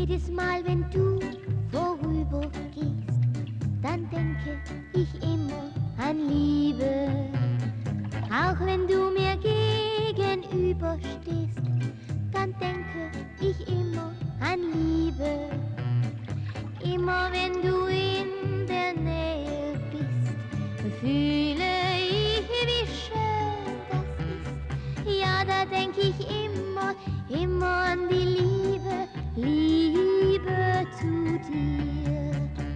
Jedes Mal, wenn du vorübergehst, dann denke ich immer an Liebe. Auch wenn du mir gegenüberstehst, dann denke ich immer an Liebe. Immer wenn du in der Nähe bist, fühle ich, wie schön das ist. Ja, da denke ich immer, immer an die Liebe, Liebe zu dir.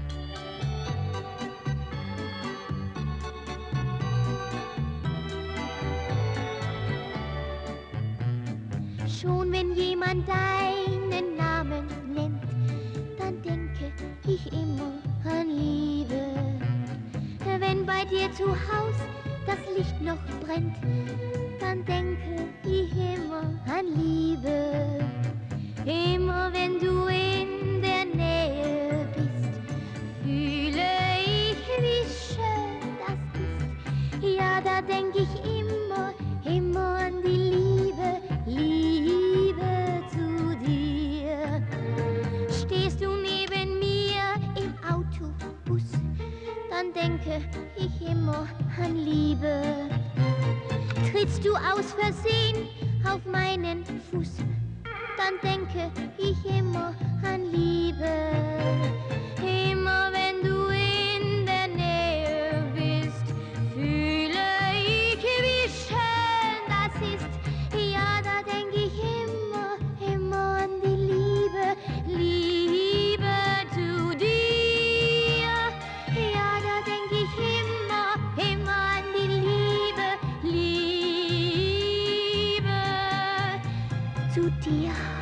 Schon wenn jemand deinen Namen nennt, dann denke ich immer an Liebe. Wenn bei dir zu Haus das Licht noch brennt, dann denke ich immer an Liebe. Immer wenn du in der Nähe bist, fühle ich, wie schön das ist. Ja, da denke ich immer, immer an die Liebe, Liebe zu dir. Stehst du neben mir im Autobus, dann denke ich immer an Liebe. Trittst du aus Versehen auf meinen Fuß, dann denke ich immer an Liebe. Immer wenn du in der Nähe bist, fühle ich, wie schön das ist. Ja, da denke ich immer, immer an die Liebe, Liebe zu dir. Ja, da denke ich immer, immer an die Liebe, Liebe zu dir.